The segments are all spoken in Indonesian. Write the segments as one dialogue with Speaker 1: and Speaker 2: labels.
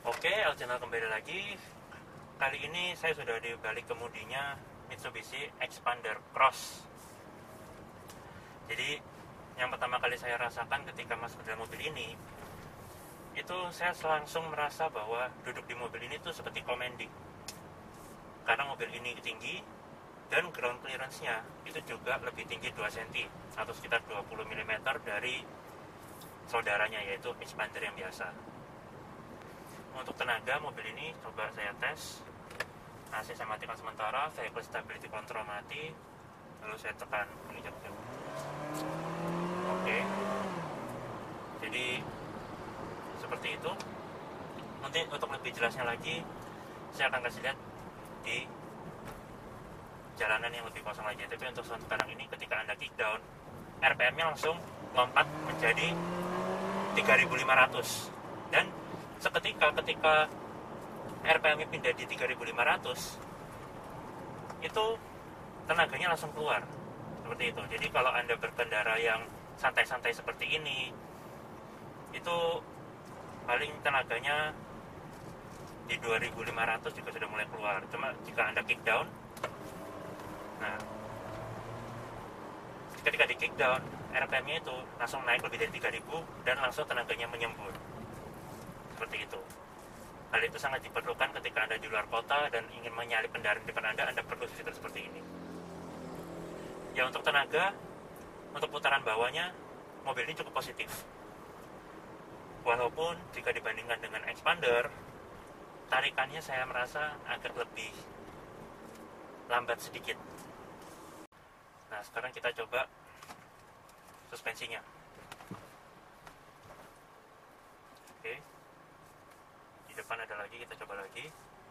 Speaker 1: Oke, El Channel kembali lagi. Kali ini saya sudah di balik kemudinya Mitsubishi Xpander Cross. Jadi yang pertama kali saya rasakan ketika masuk ke dalam mobil ini, itu saya langsung merasa bahwa duduk di mobil ini tuh seperti commanding. Karena mobil ini tinggi dan ground clearance-nya itu juga lebih tinggi 2 cm atau sekitar 20 mm dari saudaranya, yaitu Xpander yang biasa. Untuk tenaga mobil ini coba saya tes. AC saya matikan sementara, vehicle stability control mati, lalu saya tekan injek. Oke. Jadi seperti itu. Nanti untuk lebih jelasnya lagi saya akan kasih lihat di jalanan yang lebih kosong lagi. Tapi untuk sekarang ini ketika Anda kick down, RPM-nya langsung lompat menjadi 3.500 dan seketika ketika RPM-nya pindah di 3.500 itu tenaganya langsung keluar seperti itu. Jadi kalau Anda berkendara yang santai-santai seperti ini, itu paling tenaganya di 2.500 juga sudah mulai keluar. Cuma jika Anda kick down, nah ketika di kick down RPM-nya itu langsung naik lebih dari 3.000 dan langsung tenaganya menyembur seperti itu. Hal itu sangat diperlukan ketika Anda di luar kota dan ingin menyalip kendaraan di depan Anda perlu fitur seperti ini. Ya, untuk tenaga, untuk putaran bawahnya, mobil ini cukup positif. Walaupun jika dibandingkan dengan Xpander, tarikannya saya merasa agak lebih lambat sedikit. Nah, sekarang kita coba suspensinya. Oke. Depan ada lagi, kita coba lagi.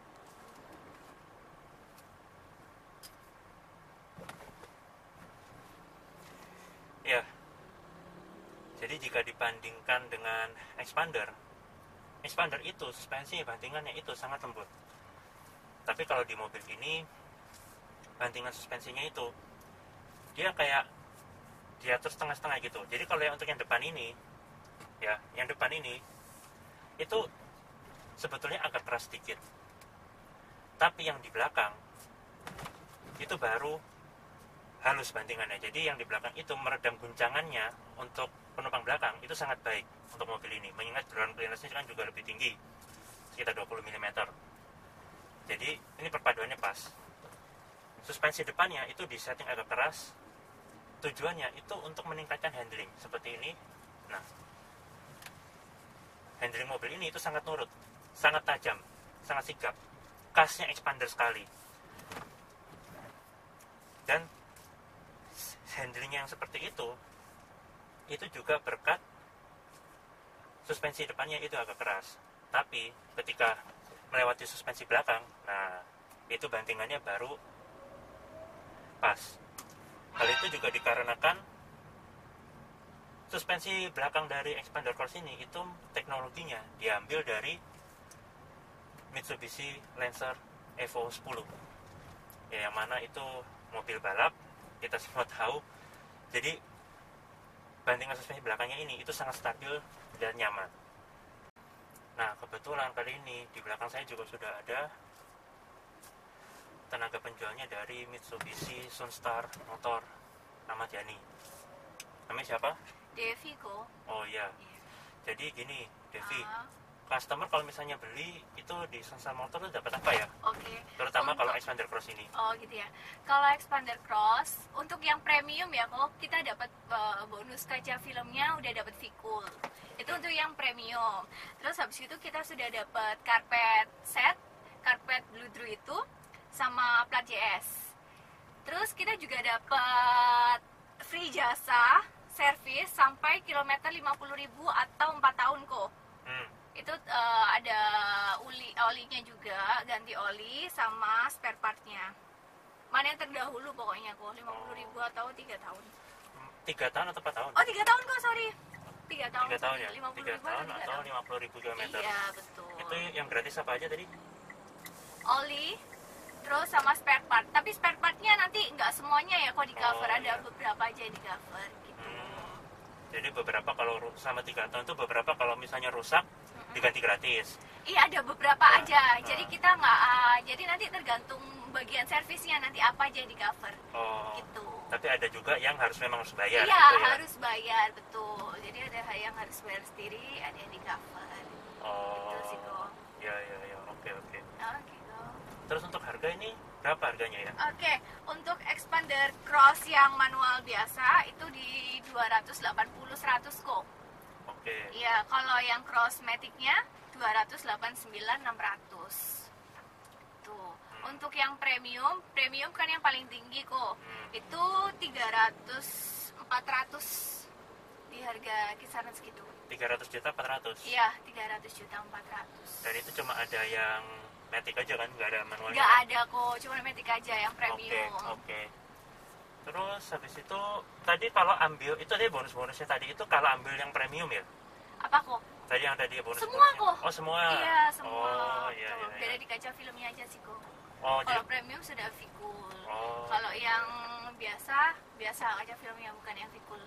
Speaker 1: Ya, jadi jika dibandingkan dengan Xpander itu suspensi bantingannya itu sangat lembut. Tapi kalau di mobil ini bantingan suspensinya itu dia kayak diatur setengah-setengah gitu. Jadi kalau yang untuk yang depan ini, ya, yang depan ini itu sebetulnya agak keras sedikit, tapi yang di belakang itu baru halus bantingannya. Jadi yang di belakang itu meredam guncangannya untuk penumpang belakang itu sangat baik untuk mobil ini, mengingat ground clearance-nya kan juga lebih tinggi, sekitar 20 mm. Jadi ini perpaduannya pas. Suspensi depannya itu disetting agak keras, tujuannya itu untuk meningkatkan handling seperti ini. Nah, handling mobil ini itu sangat nurut, sangat tajam, sangat sigap. Khasnya Xpander sekali. Dan handlingnya yang seperti itu juga berkat suspensi depannya itu agak keras. Tapi ketika melewati suspensi belakang, nah itu bantingannya baru pas. Hal itu juga dikarenakan suspensi belakang dari Xpander Cross ini itu teknologinya diambil dari Mitsubishi Lancer Evo 10, ya, yang mana itu mobil balap, kita semua tahu. Jadi bantingan suspensi belakangnya ini itu sangat stabil dan nyaman. Nah, kebetulan kali ini di belakang saya juga sudah ada tenaga penjualnya dari Mitsubishi Sunstar Motor, nama Jani. Namanya siapa?
Speaker 2: Devi kok.
Speaker 1: Oh iya. Jadi gini, Devi, customer kalau misalnya beli itu di Sunstar Motor itu dapat apa ya?
Speaker 2: Oke.
Speaker 1: Terutama kalau Xpander Cross ini.
Speaker 2: Oh gitu ya. Kalau Xpander Cross untuk yang premium ya kok, kita dapat bonus kaca filmnya, udah dapat V-Cool. Itu untuk yang premium. Terus habis itu kita sudah dapat karpet set, karpet Bludru itu sama plat JS. Terus kita juga dapat free jasa servis sampai kilometer 50.000 atau 4 tahun kok. Itu ada olinya juga, ganti oli sama spare partnya. Mana yang terdahulu pokoknya kok, 50.000 atau 3 tahun.
Speaker 1: 3 tahun atau 4 tahun?
Speaker 2: Oh 3 tahun kok, sorry. 3 tahun.
Speaker 1: 3 tahun ya?
Speaker 2: 50.000
Speaker 1: 3 tahun atau 50.000 km?
Speaker 2: Iya betul.
Speaker 1: Itu yang gratis apa aja tadi?
Speaker 2: Oli, terus sama spare part. Tapi spare partnya nanti nggak semuanya ya kok di cover, ada
Speaker 1: iya.
Speaker 2: beberapa aja di cover gitu.
Speaker 1: Jadi beberapa kalau sama 3 tahun itu beberapa kalau misalnya rusak diganti gratis.
Speaker 2: Iya, ada beberapa
Speaker 1: Nah,
Speaker 2: aja.
Speaker 1: nah.
Speaker 2: Jadi kita nggak, jadi nanti tergantung bagian servisnya nanti apa aja yang di cover.
Speaker 1: Oh,
Speaker 2: Gitu.
Speaker 1: tapi ada juga yang memang harus bayar
Speaker 2: Iya,
Speaker 1: gitu ya.
Speaker 2: harus bayar, betul. Jadi ada yang harus bayar sendiri, ada yang di cover.
Speaker 1: Oh,
Speaker 2: Gitu sih kok.
Speaker 1: ya, oke.
Speaker 2: Oke kok.
Speaker 1: Terus untuk harga ini berapa harganya ya?
Speaker 2: Oke, untuk expander cross yang manual biasa itu di 280-100 kok.
Speaker 1: Oke.
Speaker 2: Iya, kalau yang cross matic-nya 289-600. Tuh. Untuk yang premium kan yang paling tinggi kok. Itu 300-400 di harga kisaran segitu.
Speaker 1: 300 juta 400.
Speaker 2: Iya, 300 juta 400.
Speaker 1: Dan itu cuma ada yang matic aja kan, nggak ada manualnya.
Speaker 2: Nggak ada kok, cuma matic aja yang
Speaker 1: Oke,
Speaker 2: premium.
Speaker 1: oke. Terus habis itu tadi kalau ambil itu tadi bonus-bonusnya tadi itu kalau ambil yang premium ya.
Speaker 2: Apa kok?
Speaker 1: Tadi yang tadi bonus.
Speaker 2: Semua kok.
Speaker 1: Oh, semua.
Speaker 2: Iya, semua.
Speaker 1: Oh, iya,
Speaker 2: Tuh,
Speaker 1: iya.
Speaker 2: beda di kaca filmnya aja sih kok.
Speaker 1: Oh,
Speaker 2: Kalau
Speaker 1: jadi
Speaker 2: premium sudah Vicul.
Speaker 1: oh.
Speaker 2: Kalau yang biasa kaca filmnya bukan yang Vicul.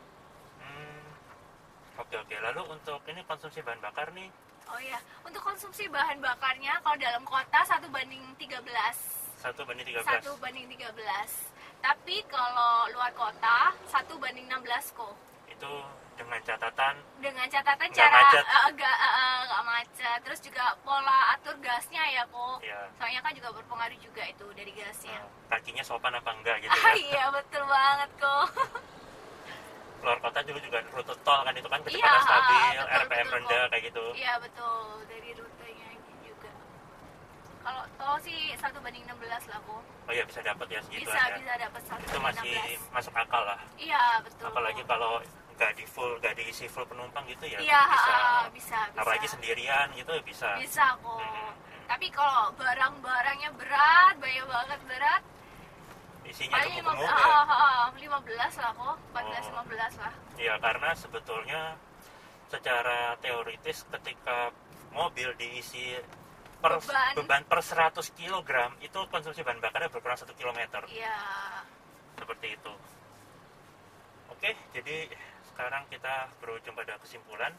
Speaker 1: Oke. Lalu untuk ini konsumsi bahan bakar nih,
Speaker 2: Oh iya, untuk konsumsi bahan bakarnya kalau dalam kota 1:13.
Speaker 1: 1:13.
Speaker 2: 1:13. Tapi kalau luar kota 1:16 kok.
Speaker 1: Itu dengan catatan
Speaker 2: Dengan catatan
Speaker 1: Nggak
Speaker 2: cara
Speaker 1: macet.
Speaker 2: nggak macet. Terus juga pola atur gasnya ya kok.
Speaker 1: ya
Speaker 2: Soalnya kan juga berpengaruh juga itu dari gasnya.
Speaker 1: kakinya sopan apa enggak gitu
Speaker 2: Ah
Speaker 1: ya.
Speaker 2: iya betul banget kok.
Speaker 1: Keluar kota juga rute tol kan itu kan
Speaker 2: Iya,
Speaker 1: kecepatan stabil,
Speaker 2: betul,
Speaker 1: RPM
Speaker 2: betul,
Speaker 1: rendah
Speaker 2: kok.
Speaker 1: kayak gitu.
Speaker 2: Iya betul, dari rutenya juga. Kalau tol sih 1:16 lah kok.
Speaker 1: Oh iya bisa dapat ya segitu
Speaker 2: Bisa
Speaker 1: aja.
Speaker 2: dapat
Speaker 1: Itu masih
Speaker 2: 1:16.
Speaker 1: masuk akal lah.
Speaker 2: Iya betul.
Speaker 1: Apalagi kalau nggak diisi full penumpang gitu ya.
Speaker 2: Iya
Speaker 1: bisa.
Speaker 2: bisa.
Speaker 1: Apalagi sendirian gitu bisa.
Speaker 2: Bisa kok.
Speaker 1: Hmm.
Speaker 2: Tapi kalau barang-barangnya berat, banyak banget berat,
Speaker 1: Isinya
Speaker 2: paling
Speaker 1: cukup gemuk ya.
Speaker 2: 15 lah kok, 14
Speaker 1: Oh.
Speaker 2: 15 lah.
Speaker 1: Iya, karena sebetulnya secara teoritis ketika mobil diisi beban per 100 kg itu konsumsi bahan bakarnya berkurang 1 km.
Speaker 2: Iya.
Speaker 1: Seperti itu. Oke, jadi sekarang kita berujung pada kesimpulan.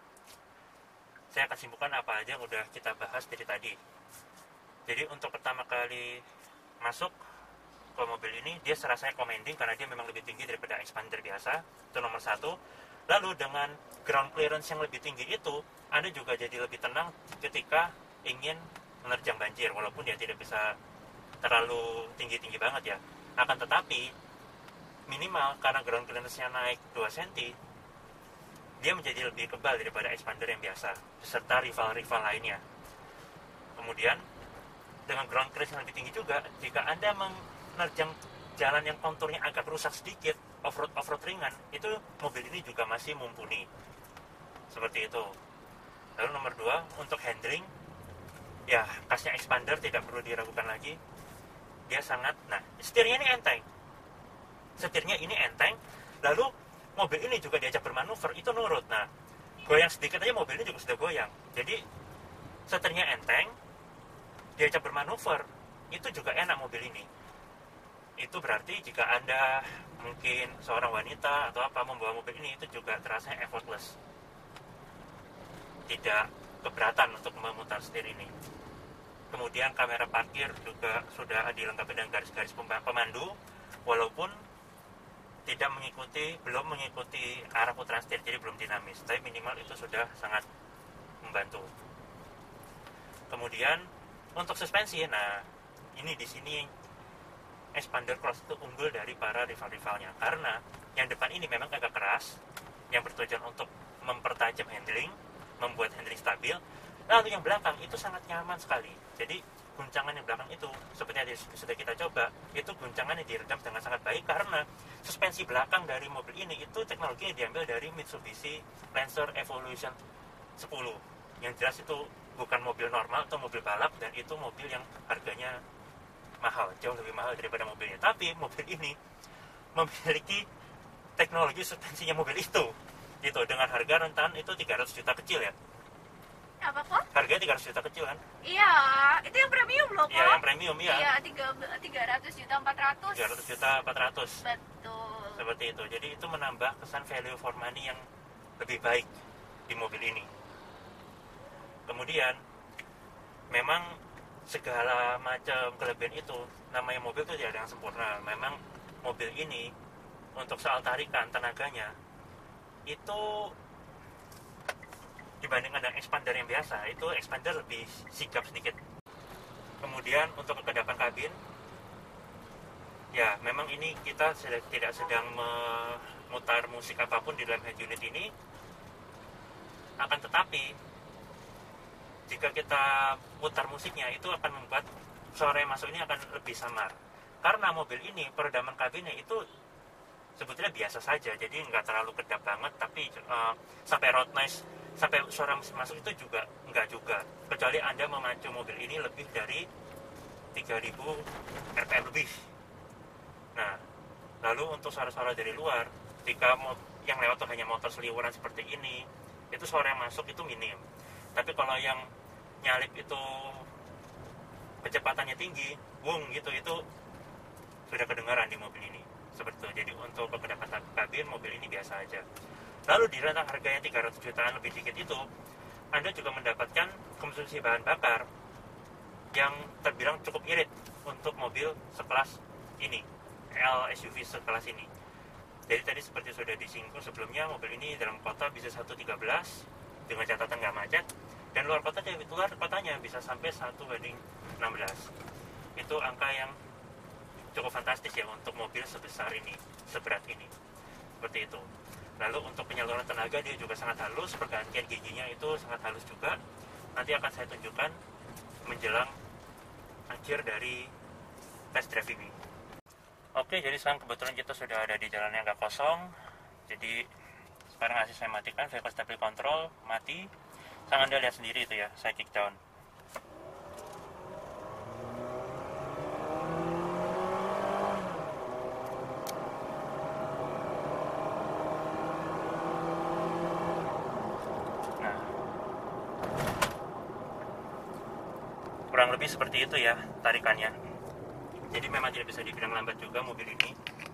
Speaker 1: Saya akan simpulkan apa aja yang udah kita bahas dari tadi. Jadi untuk pertama kali masuk ke mobil ini, dia serasa recommending karena dia memang lebih tinggi daripada expander biasa. Itu nomor satu. Lalu dengan ground clearance yang lebih tinggi itu, Anda juga jadi lebih tenang ketika ingin menerjang banjir, walaupun dia tidak bisa terlalu tinggi-tinggi banget ya. Akan tetapi minimal karena ground clearance-nya naik 2 cm, dia menjadi lebih kebal daripada expander yang biasa beserta rival-rival lainnya. Kemudian dengan ground clearance yang lebih tinggi juga, jika Anda menerjang jalan yang konturnya agak rusak sedikit, off-road ringan, itu mobil ini juga masih mumpuni. Seperti itu. Lalu nomor 2, untuk handling, ya khasnya expander tidak perlu diragukan lagi. Dia sangat, setirnya ini enteng. Setirnya ini enteng, lalu mobil ini juga diajak bermanuver, itu nurut. Nah, goyang sedikit aja mobil ini juga sudah goyang. Jadi, setirnya enteng, diajak bermanuver, itu juga enak mobil ini. Itu berarti jika Anda mungkin seorang wanita atau apa membawa mobil ini, itu juga terasa effortless. Tidak keberatan untuk memutar setir ini. Kemudian kamera parkir juga sudah dilengkapi dengan garis-garis pemandu, walaupun belum mengikuti arah putaran setir, jadi belum dinamis, tapi minimal itu sudah sangat membantu. Kemudian untuk suspensi, ini di sini expander cross itu unggul dari para rival-rivalnya, karena yang depan ini memang agak keras, yang bertujuan untuk mempertajam handling, membuat handling stabil. Lalu yang belakang itu sangat nyaman sekali. Jadi guncangan yang belakang itu, seperti yang sudah kita coba, itu guncangannya diredam dengan sangat baik karena suspensi belakang dari mobil ini itu teknologi yang diambil dari Mitsubishi Lancer Evolution 10. Yang jelas itu bukan mobil normal atau mobil balap, dan itu mobil yang harganya mahal, jauh lebih mahal daripada mobilnya. Tapi mobil ini memiliki teknologi suspensinya mobil itu, gitu, dengan harga rentan itu 300 juta kecil ya.
Speaker 2: Apa kok?
Speaker 1: Harganya 300 juta kecil kan?
Speaker 2: Iya, itu yang premium loh kok.
Speaker 1: Iya, yang premium ya.
Speaker 2: Iya, 300 juta 400.
Speaker 1: 300 juta 400.
Speaker 2: Betul.
Speaker 1: Seperti itu. Jadi itu menambah kesan value for money yang lebih baik di mobil ini. Kemudian memang segala macam kelebihan itu, namanya mobil itu tidak ada yang sempurna. Memang mobil ini untuk soal tarikan tenaganya itu dibandingkan dengan expander yang biasa, itu expander lebih sigap sedikit. Kemudian untuk kekedapan kabin, ya memang ini kita tidak sedang memutar musik apapun di dalam head unit ini, akan tetapi jika kita putar musiknya itu akan membuat suara yang masuk ini akan lebih samar. Karena mobil ini peredaman kabinnya itu sebetulnya biasa saja, jadi nggak terlalu kedap banget, tapi sampai road noise, sampai suara masuk itu juga nggak juga, kecuali Anda memacu mobil ini lebih dari 3000 rpm lebih. Nah, lalu untuk suara-suara dari luar, jika yang lewat tuh hanya motor seliweran seperti ini, itu suara yang masuk itu minim. Tapi kalau yang nyalip itu kecepatannya tinggi, boom gitu, itu sudah kedengaran di mobil ini. Seperti itu. Jadi untuk kekedapan kabin mobil ini biasa aja. Lalu di rentang harga yang 300 jutaan lebih dikit itu, Anda juga mendapatkan konsumsi bahan bakar yang terbilang cukup irit untuk mobil sekelas ini, SUV sekelas ini. Jadi tadi seperti sudah disinggung sebelumnya, mobil ini dalam kota bisa 1.13 dengan catatan nggak macet, dan luar kotanya bisa sampai 1:16. Itu angka yang cukup fantastis ya untuk mobil sebesar ini, seberat ini, seperti itu. Lalu untuk penyaluran tenaga dia juga sangat halus, pergantian giginya itu sangat halus juga. Nanti akan saya tunjukkan menjelang akhir dari test drive ini. Oke, jadi sekarang kebetulan kita sudah ada di jalan yang nggak kosong. Jadi sekarang asli saya matikan, vehicle stability control mati. Sekarang Anda lihat sendiri itu ya, saya kick down. Nah, kurang lebih seperti itu ya tarikannya. Jadi memang tidak bisa dibilang lambat juga mobil ini.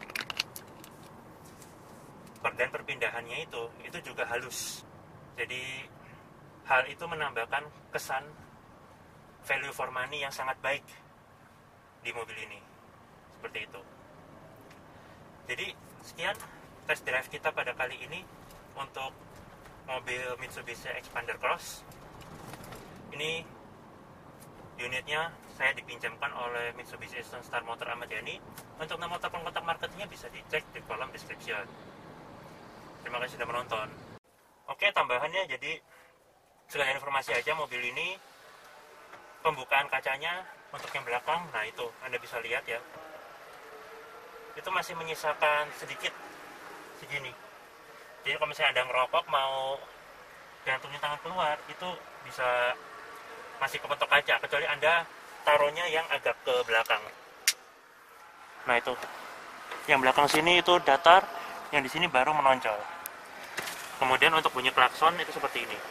Speaker 1: Dan perpindahannya itu juga halus. Jadi hal itu menambahkan kesan value for money yang sangat baik di mobil ini. Seperti itu. Jadi sekian test drive kita pada kali ini untuk mobil Mitsubishi Expander Cross. Ini unitnya saya dipinjamkan oleh Mitsubishi Eastern Star Motor Ahmad Yani. Untuk nomor telepon kontak marketingnya bisa dicek di kolom description. Terima kasih sudah menonton. Oke, tambahannya jadi segala informasi aja mobil ini. Pembukaan kacanya untuk yang belakang, nah itu Anda bisa lihat ya, itu masih menyisakan sedikit segini. Jadi kalau misalnya Anda ngerokok mau gantungin tangan keluar, itu bisa masih kepentok kaca, kecuali Anda taruhnya yang agak ke belakang. Nah itu, yang belakang sini itu datar, yang di sini baru menonjol. Kemudian untuk bunyi klakson itu seperti ini.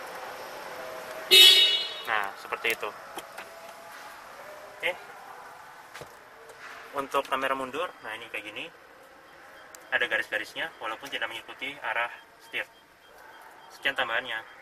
Speaker 1: Nah, seperti itu. Oke. Untuk kamera mundur, nah ini kayak gini. Ada garis-garisnya walaupun tidak mengikuti arah setir. Sekian tambahannya.